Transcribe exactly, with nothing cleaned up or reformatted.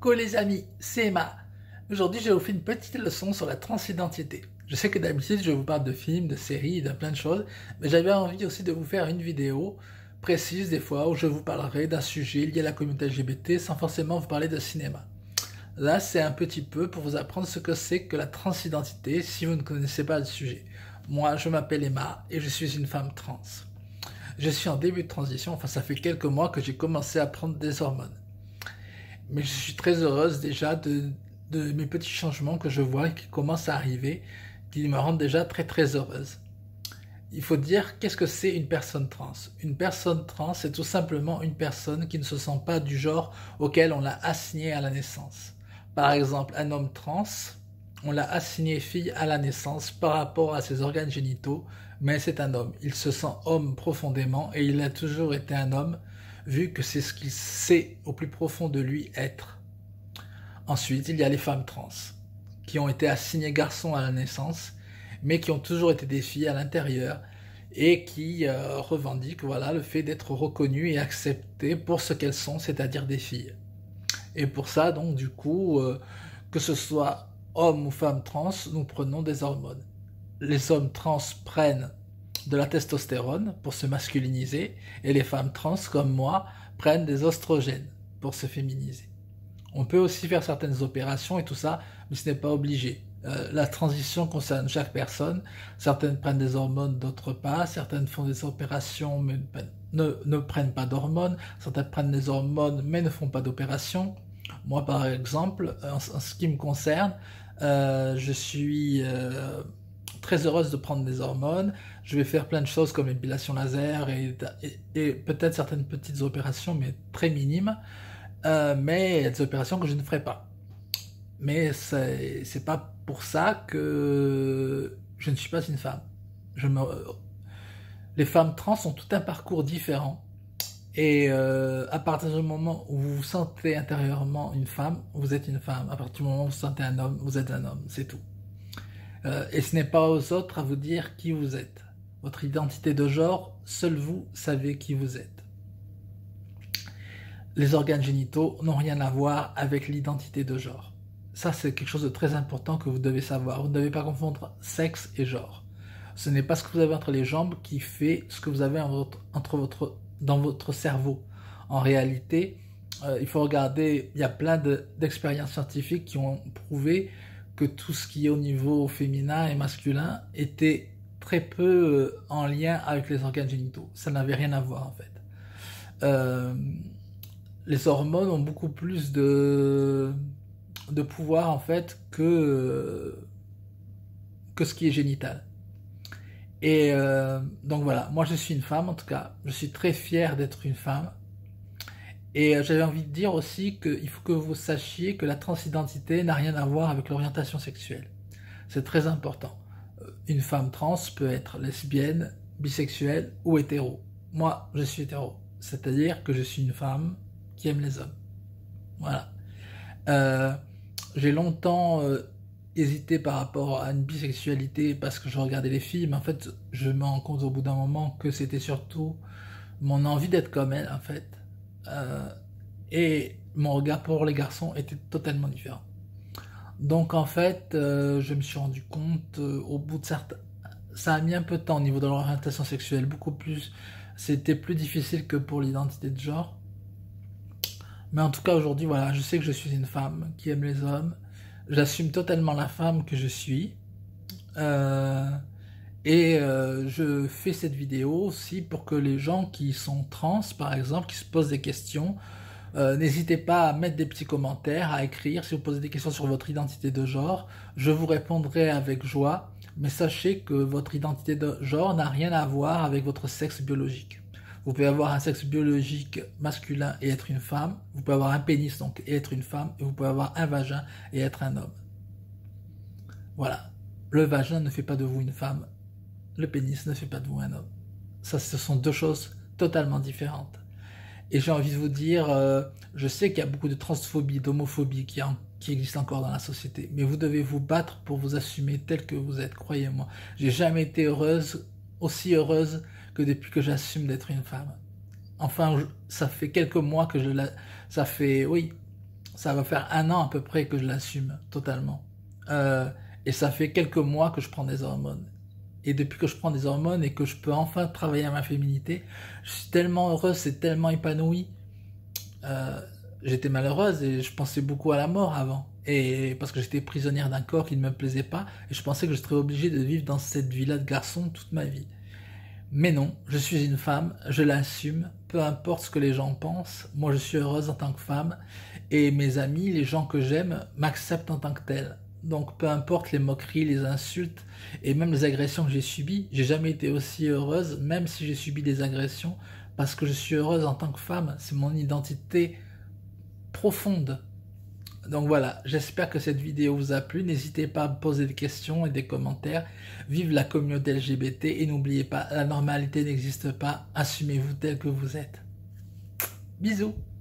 Coucou les amis, c'est Emma. Aujourd'hui, je vais vous faire une petite leçon sur la transidentité. Je sais que d'habitude, je vous parle de films, de séries, de plein de choses, mais j'avais envie aussi de vous faire une vidéo précise des fois où je vous parlerai d'un sujet lié à la communauté L G B T sans forcément vous parler de cinéma. Là, c'est un petit peu pour vous apprendre ce que c'est que la transidentité si vous ne connaissez pas le sujet. Moi, je m'appelle Emma et je suis une femme trans. Je suis en début de transition, enfin ça fait quelques mois que j'ai commencé à prendre des hormones. Mais je suis très heureuse déjà de, de mes petits changements que je vois et qui commencent à arriver, qui me rendent déjà très très heureuse. Il faut dire qu'est-ce que c'est une personne trans. Une personne trans, c'est tout simplement une personne qui ne se sent pas du genre auquel on l'a assigné à la naissance. Par exemple, un homme trans, on l'a assigné fille à la naissance par rapport à ses organes génitaux, mais c'est un homme. Il se sent homme profondément et il a toujours été un homme, vu que c'est ce qu'il sait au plus profond de lui être. Ensuite, il y a les femmes trans, qui ont été assignées garçons à la naissance, mais qui ont toujours été des filles à l'intérieur, et qui euh, revendiquent voilà, le fait d'être reconnues et acceptées pour ce qu'elles sont, c'est-à-dire des filles. Et pour ça, donc, du coup, euh, que ce soit hommes ou femmes trans, nous prenons des hormones. Les hommes trans prennent de la testostérone pour se masculiniser et les femmes trans comme moi prennent des oestrogènes pour se féminiser. On peut aussi faire certaines opérations et tout ça, mais ce n'est pas obligé. Euh, la transition concerne chaque personne. Certaines prennent des hormones, d'autres pas. Certaines font des opérations mais ne, ne prennent pas d'hormones. Certaines prennent des hormones mais ne font pas d'opération. Moi par exemple, en, en ce qui me concerne, euh, je suis euh, très heureuse de prendre des hormones. Je vais faire plein de choses comme l'épilation laser et, et, et peut-être certaines petites opérations, mais très minimes. Euh, mais il y a des opérations que je ne ferai pas. Mais c'est pas pour ça que je ne suis pas une femme. Je me... Les femmes trans ont tout un parcours différent. Et euh, à partir du moment où vous vous sentez intérieurement une femme, vous êtes une femme. À partir du moment où vous vous sentez un homme, vous êtes un homme. C'est tout. Euh, et ce n'est pas aux autres à vous dire qui vous êtes. Votre identité de genre, seul vous savez qui vous êtes. Les organes génitaux n'ont rien à voir avec l'identité de genre. Ça, c'est quelque chose de très important que vous devez savoir. Vous ne devez pas confondre sexe et genre. Ce n'est pas ce que vous avez entre les jambes qui fait ce que vous avez entre votre, dans votre cerveau. En réalité, euh, il faut regarder, il y a plein d'expériences scientifiques qui ont prouvé que tout ce qui est au niveau féminin et masculin était très peu en lien avec les organes génitaux. Ça n'avait rien à voir en fait. Euh, les hormones ont beaucoup plus de, de pouvoir en fait que, que ce qui est génital. Et euh, donc voilà, moi je suis une femme en tout cas, je suis très fière d'être une femme. Et j'avais envie de dire aussi qu'il faut que vous sachiez que la transidentité n'a rien à voir avec l'orientation sexuelle. C'est très important. Une femme trans peut être lesbienne, bisexuelle ou hétéro. Moi, je suis hétéro. C'est-à-dire que je suis une femme qui aime les hommes. Voilà. Euh, j'ai longtemps euh, hésité par rapport à une bisexualité parce que je regardais les filles, mais en fait, je me rends compte au bout d'un moment que c'était surtout mon envie d'être comme elle, en fait. Euh, et mon regard pour les garçons était totalement différent. Donc en fait, euh, je me suis rendu compte euh, au bout de certains... Ça a mis un peu de temps au niveau de l'orientation sexuelle, beaucoup plus... C'était plus difficile que pour l'identité de genre. Mais en tout cas aujourd'hui, voilà, je sais que je suis une femme qui aime les hommes. J'assume totalement la femme que je suis. Euh, et euh, je fais cette vidéo aussi pour que les gens qui sont trans, par exemple, qui se posent des questions, euh, n'hésitez pas à mettre des petits commentaires, à écrire. Si vous posez des questions sur votre identité de genre, je vous répondrai avec joie. Mais sachez que votre identité de genre n'a rien à voir avec votre sexe biologique. Vous pouvez avoir un sexe biologique masculin et être une femme. Vous pouvez avoir un pénis donc et être une femme. Et vous pouvez avoir un vagin et être un homme. Voilà. Le vagin ne fait pas de vous une femme. Le pénis ne fait pas de vous un homme. Ça, ce sont deux choses totalement différentes. Et j'ai envie de vous dire, euh, je sais qu'il y a beaucoup de transphobie, d'homophobie qui, qui existe encore dans la société. Mais vous devez vous battre pour vous assumer tel que vous êtes, croyez-moi. J'ai jamais été heureuse, aussi heureuse que depuis que j'assume d'être une femme. Enfin, je, ça fait quelques mois que je la... Ça fait, oui, ça va faire un an à peu près que je l'assume totalement. Euh, et ça fait quelques mois que je prends des hormones. Et depuis que je prends des hormones et que je peux enfin travailler à ma féminité, je suis tellement heureuse, c'est tellement épanoui. Euh, J'étais malheureuse et je pensais beaucoup à la mort avant. Et parce que j'étais prisonnière d'un corps qui ne me plaisait pas, et je pensais que je serais obligée de vivre dans cette vie-là de garçon toute ma vie. Mais non, je suis une femme, je l'assume, peu importe ce que les gens pensent, moi je suis heureuse en tant que femme, et mes amis, les gens que j'aime, m'acceptent en tant que telle. Donc peu importe les moqueries, les insultes, et même les agressions que j'ai subies, j'ai jamais été aussi heureuse, même si j'ai subi des agressions, parce que je suis heureuse en tant que femme, c'est mon identité profonde. Donc voilà, j'espère que cette vidéo vous a plu. N'hésitez pas à me poser des questions et des commentaires. Vive la communauté L G B T et n'oubliez pas, la normalité n'existe pas. Assumez-vous tel que vous êtes. Bisous.